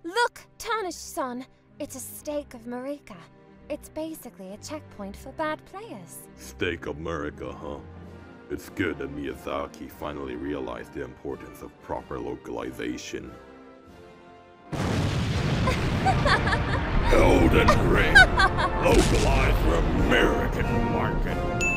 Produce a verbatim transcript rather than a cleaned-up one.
Look, Tarnished-san. It's a stake of Merica. It's basically a checkpoint for bad players. Stake of Merica, huh? It's good that Miyazaki finally realized the importance of proper localization. Elden Ring! Localized for American market!